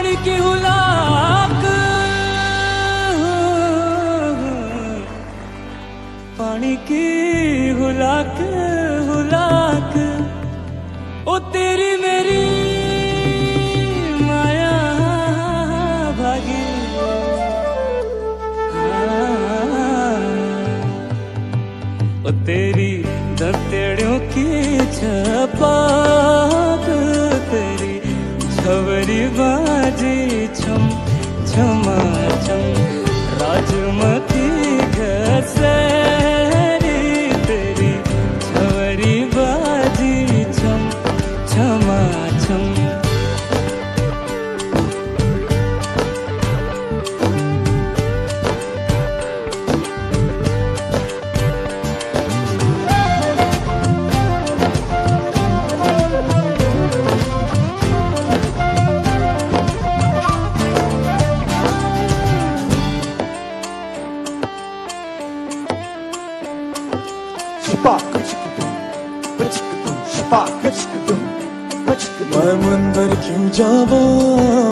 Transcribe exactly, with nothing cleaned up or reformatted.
पानी की हुलाक, पानी की हुलाक हुलाक, ओ तेरी मेरी माया भागी, ओ तेरी दंतेड़ों की छपाक, तेरी छवरी बाजी छम छमा छम, राजमती घसेरी, तेरी छवरी बाजी छम छमा छम। मैं मंदिर क्यों जावा।